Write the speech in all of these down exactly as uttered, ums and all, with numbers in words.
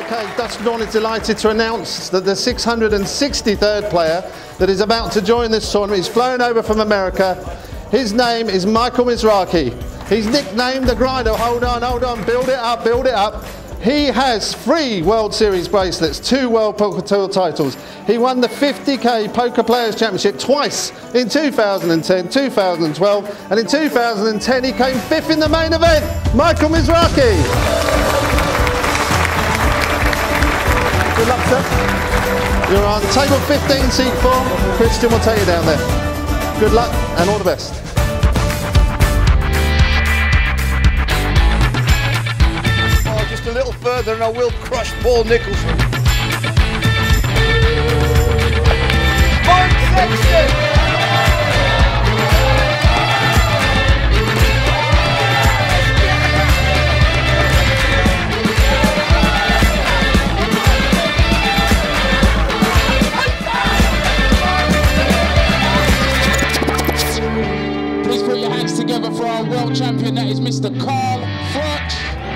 Okay, Dusk is delighted to announce that the six hundred sixty-third player that is about to join this tournament is flown over from America. His name is Michael Mizrachi. He's nicknamed the Grinder. Hold on, hold on, build it up, build it up. He has three World Series bracelets, two World Poker Tour titles. He won the fifty K Poker Players Championship twice in two thousand ten, two thousand twelve, and in two thousand ten he came fifth in the main event. Michael Mizrachi. Good luck, sir. You're on table fifteen, seat four. Christian will take you down there. Good luck and all the best. Oh, just a little further and I will crush Paul Nicholson. one sixty! Put your hands together for our world champion, that is Mister Froch.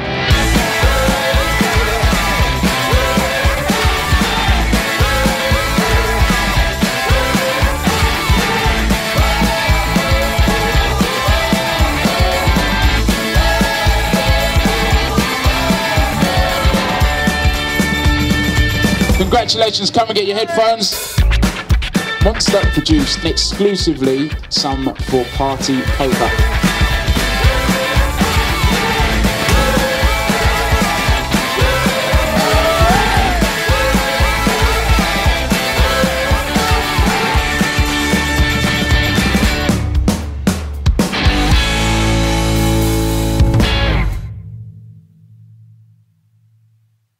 Congratulations, come and get your headphones. Monster produced exclusively some for Party Poker.